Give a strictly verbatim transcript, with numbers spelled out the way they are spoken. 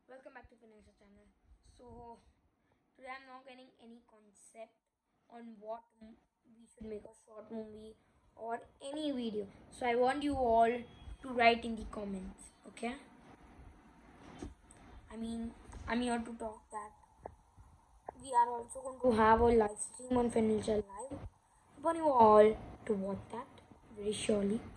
Welcome back to Finisher channel. So today I'm not getting any concept on what m- we should make a short movie or any video. So I want you all to write in the comments. Okay? I mean I'm here to talk that we are also going to have a live stream on Finisher Live. I want you all to watch that very surely.